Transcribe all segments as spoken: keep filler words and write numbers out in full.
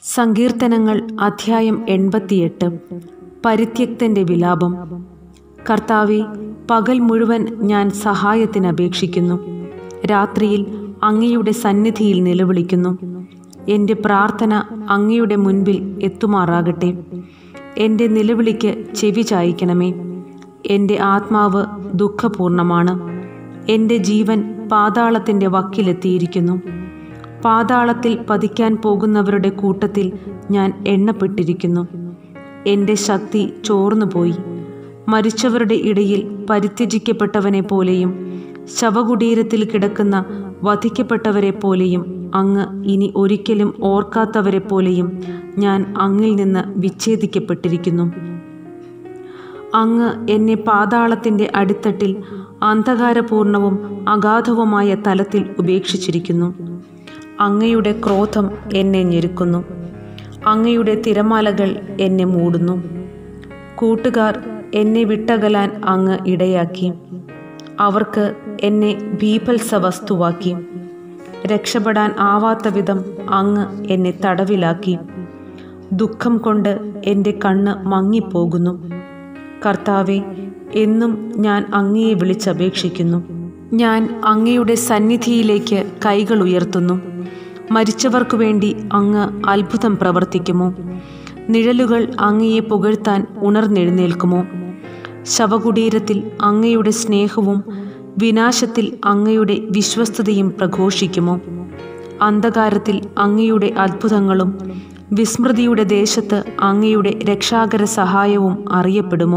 സങ്കീർത്തനങ്ങൾ അധ്യായം എൺപത്തിയെട്ട്. പരിത്യക്തന്റെ വിലാപം. കർത്താവേ, പകൽ മുഴുവൻ ഞാൻ സഹായത്തിന് അപേക്ഷിക്കുന്നു. രാത്രിയിൽ അങ്ങയുടെ സന്നിധിയിൽ നിലവിളിക്കുന്നു. എൻ്റെ പ്രാർത്ഥന അങ്ങയുടെ മുൻപിൽ എത്തുമാറാകട്ടെ. എൻ്റെ നിലവിളിക്ക് ചെവി ചായ്ക്കണമേ. എൻ്റെ ആത്മാവ് ദുഃഖപൂർണമാണ്. എൻ്റെ ജീവൻ പാതാളത്തിൻ്റെ വക്കിലെത്തിയിരിക്കുന്നു. പാതാളത്തിൽ പതിക്കാൻ പോകുന്നവരുടെ കൂട്ടത്തിൽ ഞാൻ എണ്ണപ്പെട്ടിരിക്കുന്നു. എൻ്റെ ശക്തി ചോർന്നുപോയി. മരിച്ചവരുടെ ഇടയിൽ പരിത്യജിക്കപ്പെട്ടവനെ പോലെയും ശവകുടീരത്തിൽ കിടക്കുന്ന വധിക്കപ്പെട്ടവരെ പോലെയും അങ്ങ് ഇനി ഒരിക്കലും ഓർക്കാത്തവരെ പോലെയും ഞാൻ അങ്ങിൽ നിന്ന് വിച്ഛേദിക്കപ്പെട്ടിരിക്കുന്നു. അങ്ങ് എന്നെ പാതാളത്തിൻ്റെ അടിത്തട്ടിൽ അന്ധകാരപൂർണവും അഗാധവുമായ തലത്തിൽ ഉപേക്ഷിച്ചിരിക്കുന്നു. അങ്ങയുടെ ക്രോധം എന്നെ ഞെരുക്കുന്നു. അങ്ങയുടെ തിരമാലകൾ എന്നെ മൂടുന്നു. കൂട്ടുകാർ എന്നെ വിട്ടകലാൻ അങ്ങ് ഇടയാക്കി. അവർക്ക് എന്നെ ബീഭത്സ വസ്തുവാക്കി. രക്ഷപ്പെടാൻ ആവാത്ത വിധം അങ്ങ് എന്നെ തടവിലാക്കി. ദുഃഖം കൊണ്ട് എൻ്റെ കണ്ണ് മങ്ങിപ്പോകുന്നു. കർത്താവേ, എന്നും ഞാൻ അങ്ങയെ വിളിച്ചപേക്ഷിക്കുന്നു. ഞാൻ അങ്ങയുടെ സന്നിധിയിലേക്ക് കൈകൾ ഉയർത്തുന്നു. മരിച്ചവർക്കു വേണ്ടി അങ്ങ് അത്ഭുതം പ്രവർത്തിക്കുമോ? നിഴലുകൾ അങ്ങയെ പുകഴ്ത്താൻ ഉണർന്നെഴുന്നേൽക്കുമോ? ശവകുടീരത്തിൽ അങ്ങയുടെ സ്നേഹവും വിനാശത്തിൽ അങ്ങയുടെ വിശ്വസ്തതയും പ്രഘോഷിക്കുമോ? അന്ധകാരത്തിൽ അങ്ങയുടെ അത്ഭുതങ്ങളും വിസ്മൃതിയുടെ ദേശത്ത് അങ്ങയുടെ രക്ഷാകര സഹായവും അറിയപ്പെടുമോ?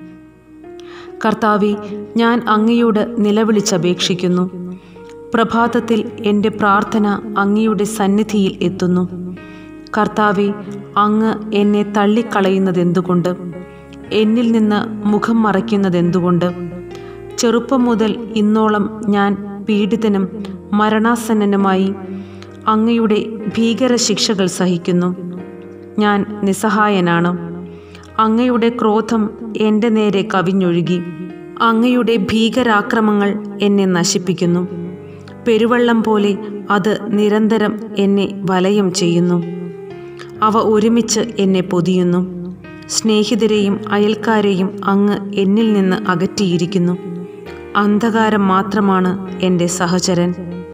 കർത്താവേ, ഞാൻ അങ്ങയോട് നിലവിളിച്ചപേക്ഷിക്കുന്നു. പ്രഭാതത്തിൽ എൻ്റെ പ്രാർത്ഥന അങ്ങയുടെ സന്നിധിയിൽ എത്തുന്നു. കർത്താവേ, അങ്ങ് എന്നെ തള്ളിക്കളയുന്നതെന്തുകൊണ്ട്? എന്നിൽ നിന്ന് മുഖം മറയ്ക്കുന്നതെന്തുകൊണ്ട്? ചെറുപ്പം മുതൽ ഇന്നോളം ഞാൻ പീഡിതനും മരണാസന്നനുമായി അങ്ങയുടെ ഭീകര ശിക്ഷകൾ സഹിക്കുന്നു. ഞാൻ നിസ്സഹായനാണ്. അങ്ങയുടെ ക്രോധം എൻ്റെ നേരെ കവിഞ്ഞൊഴുകി. അങ്ങയുടെ ഭീകരാക്രമങ്ങൾ എന്നെ നശിപ്പിക്കുന്നു. പെരുവെള്ളം പോലെ അത് നിരന്തരം എന്നെ വലയം ചെയ്യുന്നു. അവ ഒരുമിച്ച് എന്നെ പൊതിയുന്നു. സ്നേഹിതരെയും അയൽക്കാരെയും അങ്ങ് എന്നിൽ നിന്ന് അകറ്റിയിരിക്കുന്നു. അന്ധകാരം മാത്രമാണ് എൻ്റെ സഹചരൻ.